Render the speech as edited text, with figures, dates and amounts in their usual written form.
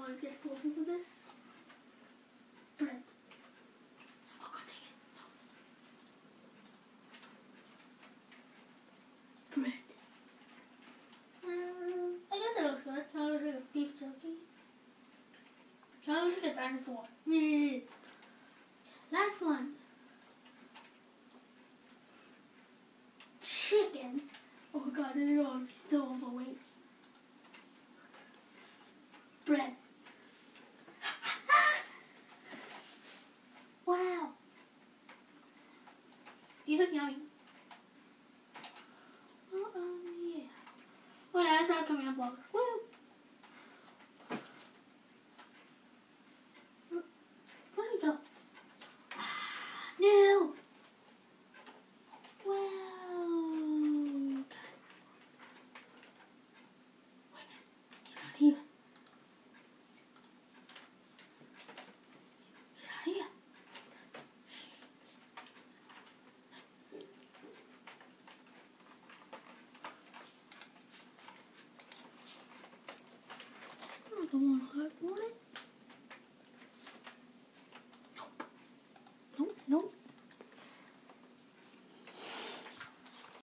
want to get closer to this. Bread. Oh god dang it. Bread. I guess that looks good. Kind of looks like a beef jerky. Kind of looks like a dinosaur. Last one. Chicken. Oh god, I know I'm so overweight. Bread. Wow. These look yummy. Oh, yeah. Oh yeah, I saw it coming up box. Woo! Where'd it go? No! Wow. Wait a minute. He's not here. He's not here. I don't want hot water.